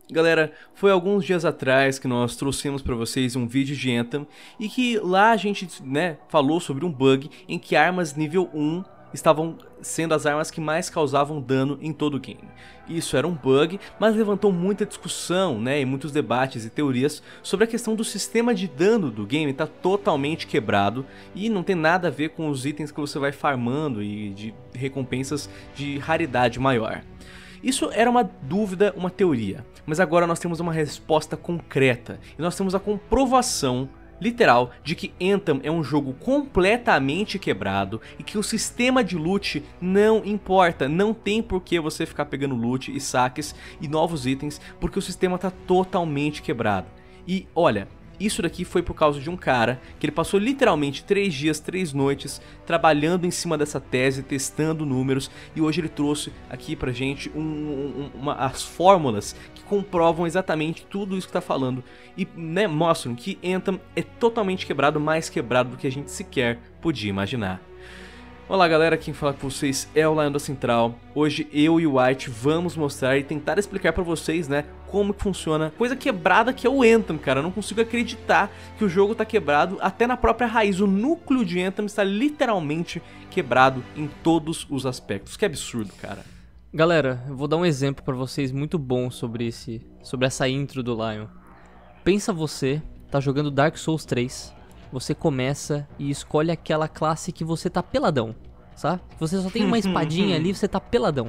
Galera, foi alguns dias atrás que nós trouxemos para vocês um vídeo de Anthem e que lá a gente, falou sobre um bug em que armas nível 1 estavam sendo as armas que mais causavam dano em todo o game. Isso era um bug, mas levantou muita discussão, e muitos debates e teorias sobre a questão do sistema de dano do game estar totalmente quebrado e não tem nada a ver com os itens que você vai farmando e de recompensas de raridade maior. Isso era uma dúvida, uma teoria, mas agora nós temos uma resposta concreta e nós temos a comprovação literal de que Anthem é um jogo completamente quebrado e que o sistema de loot não importa, não tem por que você ficar pegando loot e saques e novos itens porque o sistema está totalmente quebrado. E olha, isso daqui foi por causa de um cara que ele passou literalmente 3 dias, 3 noites trabalhando em cima dessa tese, testando números, e hoje ele trouxe aqui pra gente as fórmulas que comprovam exatamente tudo isso que tá falando e mostram que Anthem é totalmente quebrado, mais quebrado do que a gente sequer podia imaginar. Olá galera, quem fala com vocês é o Lion da Central. Hoje eu e o White vamos mostrar e tentar explicar pra vocês, como que funciona coisa quebrada que é o Anthem, cara. Eu não consigo acreditar que o jogo tá quebrado até na própria raiz. O núcleo de Anthem está literalmente quebrado em todos os aspectos. Que absurdo, cara. Galera, eu vou dar um exemplo pra vocês muito bom sobre essa intro do Lion. Pensa você, tá jogando Dark Souls 3... Você começa e escolhe aquela classe que você tá peladão, sabe? Você só tem uma espadinha ali, você tá peladão.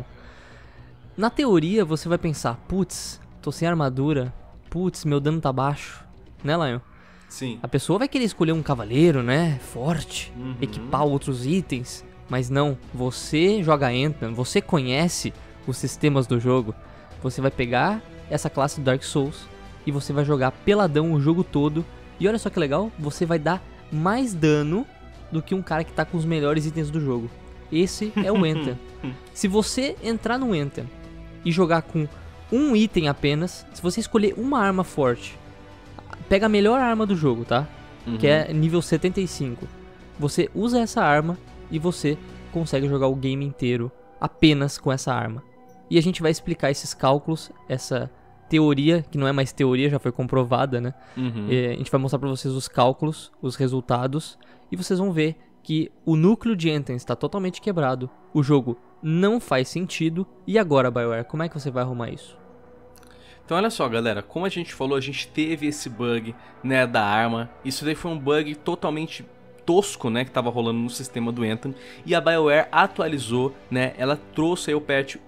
Na teoria, você vai pensar, putz, tô sem armadura, putz, meu dano tá baixo, né, Lion? Sim. A pessoa vai querer escolher um cavaleiro, forte, equipar outros itens, mas não, você joga Anthem, você conhece os sistemas do jogo, você vai pegar essa classe do Dark Souls e você vai jogar peladão o jogo todo. E olha só que legal, você vai dar mais dano do que um cara que tá com os melhores itens do jogo. Esse é o Anthem. Se você entrar no Anthem e jogar com um item apenas, se você escolher uma arma forte, pega a melhor arma do jogo, tá? Que é nível 75. Você usa essa arma e você consegue jogar o game inteiro apenas com essa arma. E a gente vai explicar esses cálculos, essa teoria, que não é mais teoria, já foi comprovada, a gente vai mostrar pra vocês os cálculos, os resultados, e vocês vão ver que o núcleo de Anthem está totalmente quebrado, o jogo não faz sentido, e agora, BioWare, como é que você vai arrumar isso? Então olha só galera, como a gente falou, a gente teve esse bug, da arma, isso daí foi um bug totalmente tosco, que tava rolando no sistema do Anthem, e a BioWare atualizou, ela trouxe aí o patch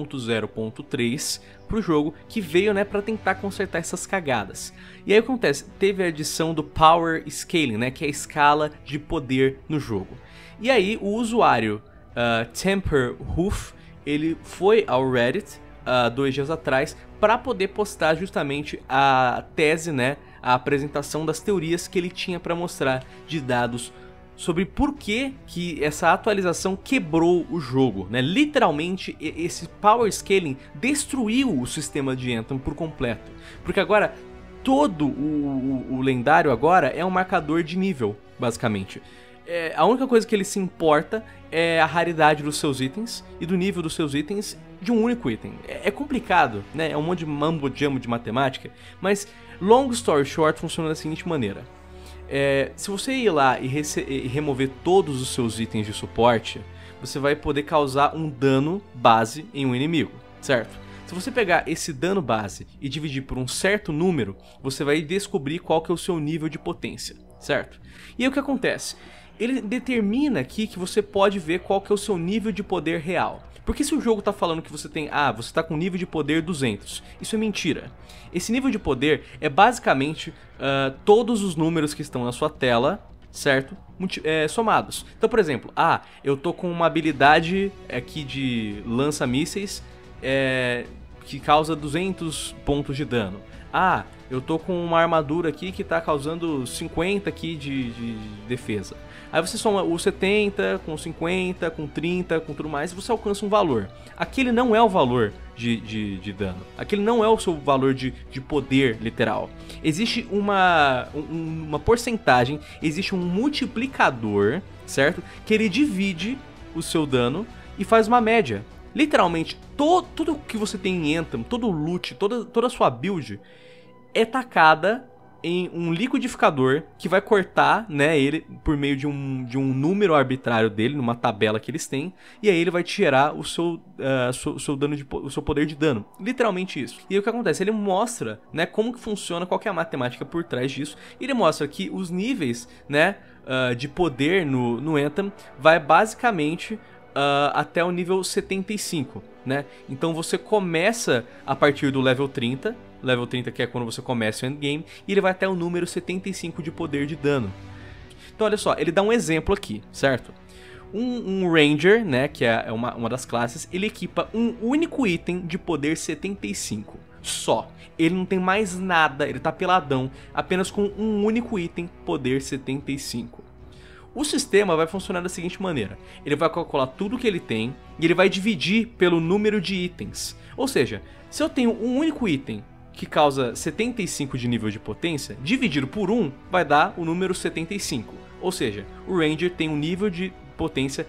1.0.3 pro jogo, que veio, para tentar consertar essas cagadas. E aí o que acontece? Teve a adição do Power Scaling, que é a escala de poder no jogo. E aí o usuário Temperhoof, ele foi ao Reddit 2 dias atrás para poder postar justamente a tese, a apresentação das teorias que ele tinha para mostrar de dados sobre por que essa atualização quebrou o jogo, Literalmente, esse Power Scaling destruiu o sistema de Anthem por completo. Porque agora, todo o lendário agora é um marcador de nível, basicamente. A única coisa que ele se importa é a raridade dos seus itens e do nível dos seus itens de um único item. É complicado, é um monte de mambo-jambo de matemática, mas long story short funciona da seguinte maneira. Se você ir lá e remover todos os seus itens de suporte, você vai poder causar um dano base em um inimigo, certo? Se você pegar esse dano base e dividir por um certo número, você vai descobrir qual que é o seu nível de potência, certo? E aí o que acontece? Ele determina aqui que você pode ver qual que é o seu nível de poder real. Porque se o jogo tá falando que você tem, você tá com nível de poder 200, isso é mentira. Esse nível de poder é basicamente todos os números que estão na sua tela, certo? Somados. Então, por exemplo, eu tô com uma habilidade aqui de lança-mísseis que causa 200 pontos de dano. Eu tô com uma armadura aqui que tá causando 50 aqui de defesa. Aí você soma o 70 com 50, com 30, com tudo mais, e você alcança um valor. Aquele não é o valor de dano. Aquele não é o seu valor de poder literal. Existe uma porcentagem, existe um multiplicador, certo? Que ele divide o seu dano e faz uma média. Literalmente, tudo que você tem em Anthem, todo o loot, toda a sua build é tacada em um liquidificador que vai cortar, né, ele por meio de um número arbitrário dele, numa tabela que eles têm, e aí ele vai te gerar o seu poder de dano. Literalmente isso. E aí o que acontece? Ele mostra, né, como que funciona, qual que é a matemática por trás disso. Ele mostra que os níveis, né, de poder no Anthem vai basicamente até o nível 75, né? Então você começa a partir do level 30, que é quando você começa o endgame, e ele vai até o número 75 de poder de dano. Então olha só, ele dá um exemplo aqui, certo? Um Ranger, né, que é uma das classes, ele equipa um único item de poder 75, só. Ele não tem mais nada, ele tá peladão, apenas com um único item, poder 75. O sistema vai funcionar da seguinte maneira: ele vai calcular tudo que ele tem e ele vai dividir pelo número de itens. Ou seja, se eu tenho um único item que causa 75 de nível de potência, dividido por 1 vai dar o número 75. Ou seja, o Ranger tem um nível de potência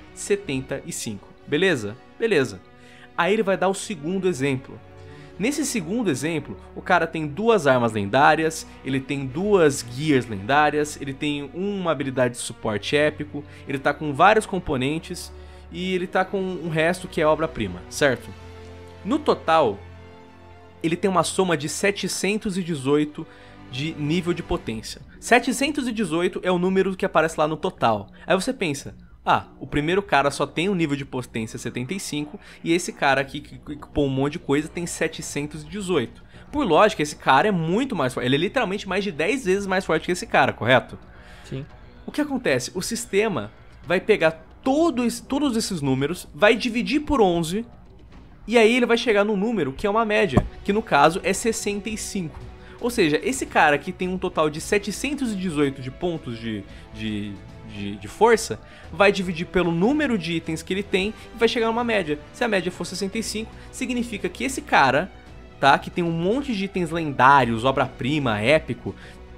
75. Beleza? Beleza. Aí ele vai dar o segundo exemplo. Nesse segundo exemplo, o cara tem 2 armas lendárias, ele tem 2 gears lendárias, ele tem uma habilidade de suporte épico, ele tá com vários componentes e ele tá com um resto que é obra-prima, certo? No total, ele tem uma soma de 718 de nível de potência. 718 é o número que aparece lá no total. Aí você pensa, o primeiro cara só tem um nível de potência 75 e esse cara aqui que equipou um monte de coisa tem 718. Por lógica, esse cara é muito mais forte. Ele é literalmente mais de 10 vezes mais forte que esse cara, correto? Sim. O que acontece? O sistema vai pegar todos esses números, vai dividir por 11 e aí ele vai chegar num número que é uma média, que no caso é 65. Ou seja, esse cara que tem um total de 718 de pontos de força, vai dividir pelo número de itens que ele tem e vai chegar numa média. Se a média for 65, significa que esse cara, tá, que tem um monte de itens lendários, obra-prima, épico,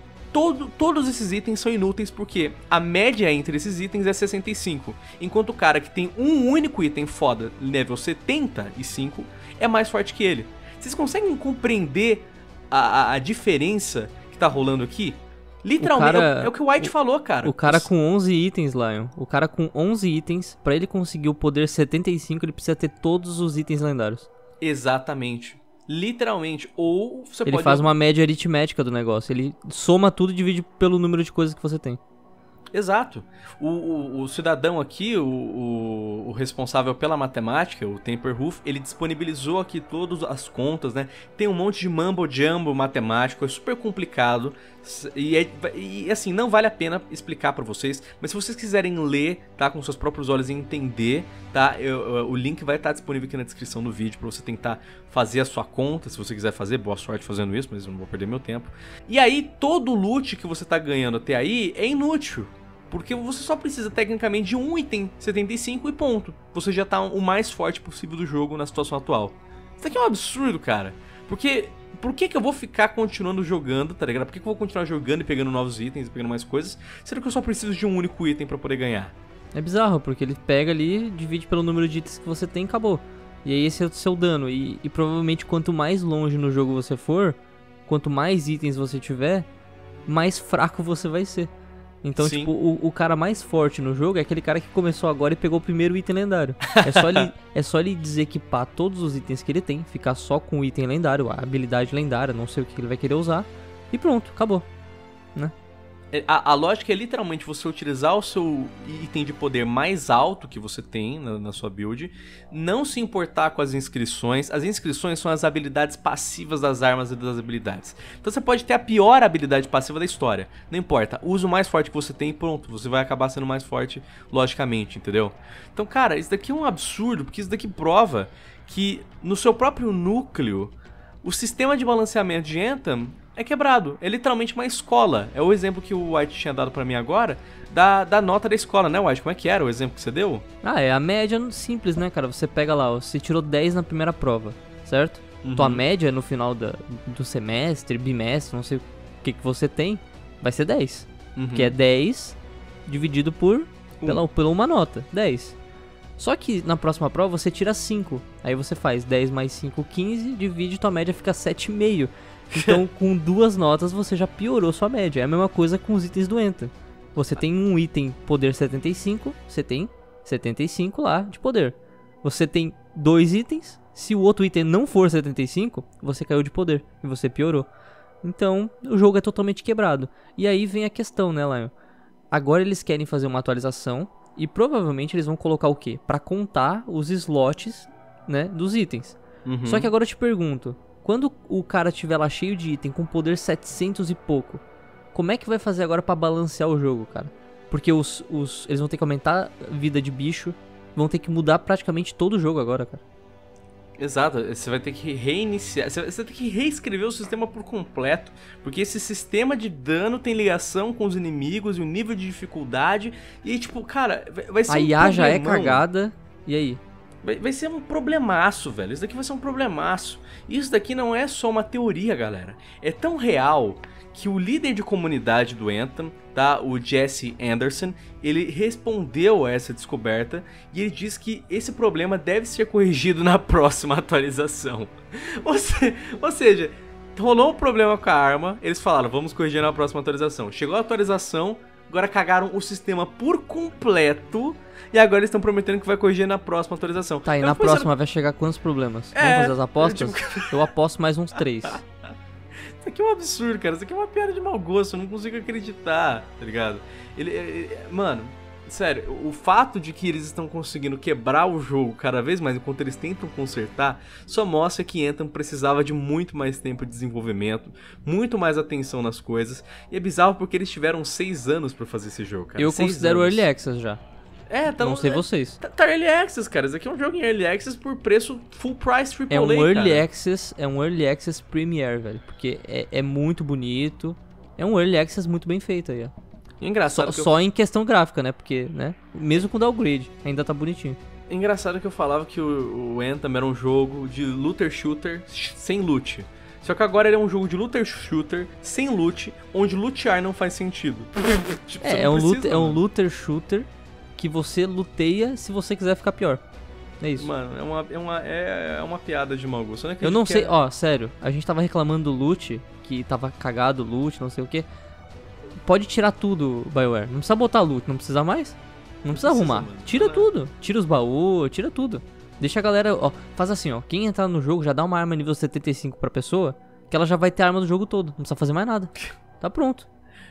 todos esses itens são inúteis porque a média entre esses itens é 65, enquanto o cara que tem um único item foda, level 75, é mais forte que ele. Vocês conseguem compreender a diferença que tá rolando aqui? Literalmente, é o que o White falou, cara. O cara com 11 itens, Lion. O cara com 11 itens, pra ele conseguir o poder 75, ele precisa ter todos os itens lendários. Exatamente. Literalmente. Ou você ele faz uma média aritmética do negócio. Ele soma tudo e divide pelo número de coisas que você tem. Exato. O cidadão aqui, o responsável pela matemática, o Temperhoof, ele disponibilizou aqui todas as contas, né? Tem um monte de mambo-jumbo matemático, é super complicado e assim, não vale a pena explicar pra vocês, mas se vocês quiserem ler, tá, com seus próprios olhos e entender, tá, o link vai estar disponível aqui na descrição do vídeo pra você tentar fazer a sua conta, se você quiser fazer, boa sorte fazendo isso, mas eu não vou perder meu tempo. E aí, todo o loot que você tá ganhando até aí é inútil. Porque você só precisa tecnicamente de um item 75 e ponto. Você já tá o mais forte possível do jogo na situação atual. Isso aqui é um absurdo, cara. Porque por que eu vou ficar continuando jogando, tá ligado? Por que eu vou continuar jogando e pegando novos itens e pegando mais coisas, sendo que eu só preciso de um único item pra poder ganhar? É bizarro, porque ele pega ali, divide pelo número de itens que você tem e acabou. E aí esse é o seu dano. E provavelmente quanto mais longe no jogo você for, quanto mais itens você tiver, mais fraco você vai ser. Então, Sim. tipo, o cara mais forte no jogo é aquele cara que começou agora e pegou o primeiro item lendário. É só ele desequipar todos os itens que ele tem, ficar só com o item lendário, a habilidade lendária, não sei o que ele vai querer usar, e pronto, acabou, né? A lógica é literalmente você utilizar o seu item de poder mais alto que você tem na sua build, não se importar com as inscrições. As inscrições são as habilidades passivas das armas e das habilidades. Então você pode ter a pior habilidade passiva da história, não importa, usa o mais forte que você tem e pronto, você vai acabar sendo mais forte logicamente, entendeu? Então, cara, isso daqui é um absurdo, porque isso daqui prova que no seu próprio núcleo, o sistema de balanceamento de Anthem é quebrado, é literalmente uma escola. É o exemplo que o White tinha dado pra mim agora, da nota da escola, né, White? Como é que era o exemplo que você deu? É a média simples, né, cara? Você pega lá, você tirou 10 na primeira prova, certo? Uhum. Tua média no final do semestre, bimestre, não sei o que você tem, vai ser 10. Que é 10 dividido pela uma nota, 10. Só que na próxima prova você tira 5. Aí você faz 10 mais 5, 15, divide, tua média fica 7,5. Então com 2 notas você já piorou sua média. É a mesma coisa com os itens do Anthem. Você tem um item poder 75, você tem 75 lá de poder. Você tem 2 itens, se o outro item não for 75, você caiu de poder e você piorou. Então o jogo é totalmente quebrado. E aí vem a questão, né, Lion? Agora eles querem fazer uma atualização e provavelmente eles vão colocar o quê? Pra contar os slots, né, dos itens. Só que agora eu te pergunto, quando o cara tiver lá cheio de item com poder 700 e pouco, como é que vai fazer agora pra balancear o jogo, cara? Porque eles vão ter que aumentar a vida de bicho, vão ter que mudar praticamente todo o jogo agora, cara. Exato, você vai ter que reiniciar, você vai ter que reescrever o sistema por completo, porque esse sistema de dano tem ligação com os inimigos e o nível de dificuldade, e aí, tipo, cara, vai ser a IA já é cagada, e aí? Vai ser um problemaço, velho, isso daqui vai ser um problemaço. Isso daqui não é só uma teoria, galera, é tão real que o líder de comunidade do Anthem, tá, o Jesse Anderson, ele respondeu a essa descoberta e ele diz que esse problema deve ser corrigido na próxima atualização. Ou seja, rolou um problema com a arma, eles falaram, vamos corrigir na próxima atualização. Chegou a atualização, agora cagaram o sistema por completo e agora eles estão prometendo que vai corrigir na próxima atualização. Tá, e na próxima vai chegar quantos problemas? Vamos fazer as apostas? Eu aposto mais uns 3. Isso aqui é um absurdo, cara. Isso aqui é uma piada de mau gosto. Eu não consigo acreditar, tá ligado? Mano, sério, o fato de que eles estão conseguindo quebrar o jogo cada vez mais enquanto eles tentam consertar, só mostra que Anthem precisava de muito mais tempo de desenvolvimento, muito mais atenção nas coisas. E é bizarro porque eles tiveram 6 anos pra fazer esse jogo, cara. Eu considero Early Access já. Tá não sei vocês. Tá Early Access, cara. Isso aqui é um jogo em Early Access por preço full price AAA, é um Early Access Premier, velho. Porque é muito bonito. É um Early Access muito bem feito aí, ó. Engraçado só em questão gráfica, né? Porque, né? Mesmo com o downgrade, ainda tá bonitinho. Engraçado que eu falava que o Anthem era um jogo de looter shooter sem loot. Só que agora ele é um jogo de looter shooter sem loot, onde lutear não faz sentido. Tipo, é um looter shooter que você luteia se você quiser ficar pior. É isso. Mano, é uma piada de mau gosto. Eu não sei, ó, sério. A gente tava reclamando do loot, que tava cagado o loot, não sei o que. Pode tirar tudo, BioWare. Não precisa botar loot, não precisa mais. Não precisa arrumar. Mano. Tira tudo. Tira os baús, tira tudo. Deixa a galera, ó, faz assim, ó. Quem entrar no jogo já dá uma arma nível 75 pra pessoa, que ela já vai ter a arma do jogo todo. Não precisa fazer mais nada. Tá pronto.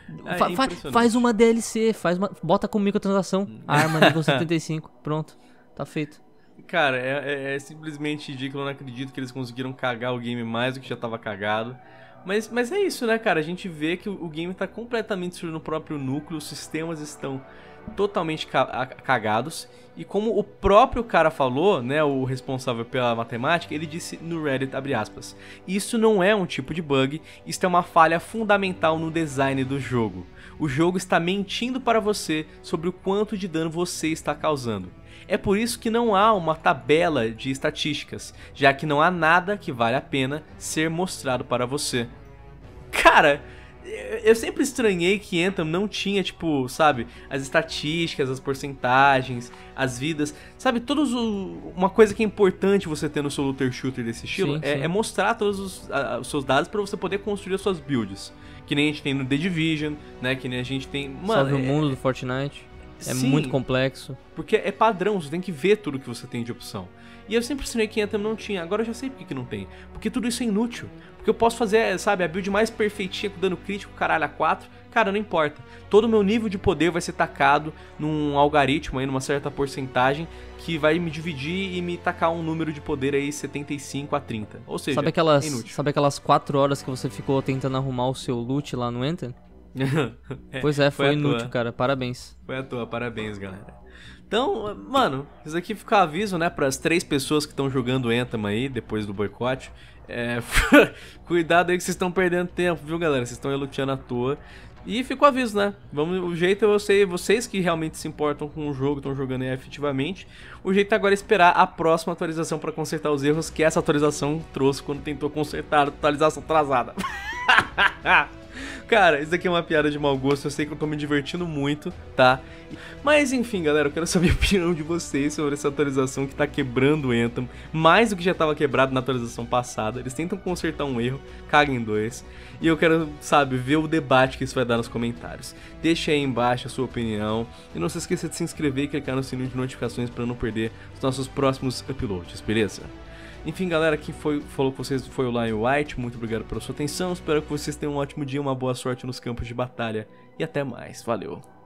Faz uma DLC, bota com microtransação, arma nível 75, pronto, tá feito. Cara, é simplesmente ridículo, eu não acredito que eles conseguiram cagar o game mais do que já tava cagado. Mas é isso, né, cara, a gente vê que o game tá completamente destruído no próprio núcleo, os sistemas estão totalmente cagados. E como o próprio cara falou, né, o responsável pela matemática, ele disse no Reddit, abre aspas, isso não é um tipo de bug, isso é uma falha fundamental no design do jogo. O jogo está mentindo para você sobre o quanto de dano você está causando. É por isso que não há uma tabela de estatísticas, já que não há nada que vale a pena ser mostrado para você. Cara, eu sempre estranhei que Anthem não tinha, tipo, sabe, as estatísticas, as porcentagens, as vidas, sabe, uma coisa que é importante você ter no seu looter shooter desse estilo, sim. É mostrar todos os seus dados para você poder construir as suas builds, que nem a gente tem no The Division, né, que nem a gente tem... Mano, o mundo do Fortnite, sim, muito complexo. Porque é padrão, você tem que ver tudo que você tem de opção. E eu sempre ensinei que Anthem não tinha, agora eu já sei por que não tem. Porque tudo isso é inútil. Porque eu posso fazer, sabe, a build mais perfeitinha com dano crítico, caralho, a 4. Cara, não importa. Todo o meu nível de poder vai ser tacado num algoritmo aí, numa certa porcentagem, que vai me dividir e me tacar um número de poder aí 75 a 30. Ou seja, é inútil. Sabe aquelas 4 horas que você ficou tentando arrumar o seu loot lá no Anthem? Pois é, foi inútil, cara. Parabéns. Foi à toa, parabéns, galera. Então, mano, isso aqui fica um aviso, né, para as 3 pessoas que estão jogando Anthem aí, depois do boicote. Cuidado aí que vocês estão perdendo tempo, viu, galera? Vocês estão luteando à toa. E fica o aviso, né? O jeito eu sei, vocês que realmente se importam com o jogo, estão jogando aí efetivamente. O jeito agora é esperar a próxima atualização para consertar os erros que essa atualização trouxe quando tentou consertar a atualização atrasada. Cara, isso aqui é uma piada de mau gosto, eu sei que eu tô me divertindo muito, tá? Mas enfim, galera, eu quero saber a opinião de vocês sobre essa atualização que tá quebrando o Anthem, mais do que já tava quebrado na atualização passada. Eles tentam consertar um erro, cagam em dois, e eu quero, sabe, ver o debate que isso vai dar nos comentários. Deixa aí embaixo a sua opinião, e não se esqueça de se inscrever e clicar no sininho de notificações pra não perder os nossos próximos uploads, beleza? Enfim, galera, quem falou com vocês foi o Lion White, muito obrigado pela sua atenção, espero que vocês tenham um ótimo dia, uma boa sorte nos campos de batalha, e até mais, valeu!